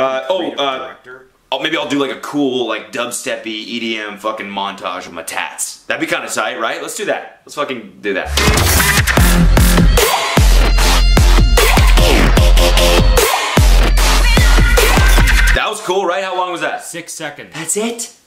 Maybe I'll do like a cool, like dubsteppy EDM fucking montage of my tats. That'd be kind of tight, right? Let's do that. Let's fucking do that. That was cool, right? How long was that? 6 seconds. That's it?